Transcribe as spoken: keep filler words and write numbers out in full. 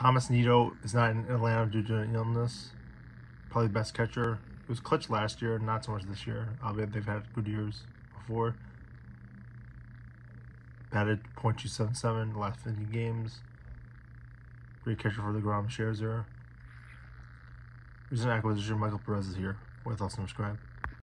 Tomas Nido is not in Atlanta due to an illness. Probably the best catcher. It was clutch last year, not so much this year. Albeit they've had good years before. Batted point two seven seven the last fifty games. Great catcher for the Grom shares there. Recent acquisition, Michael Perez is here. With us, subscribe.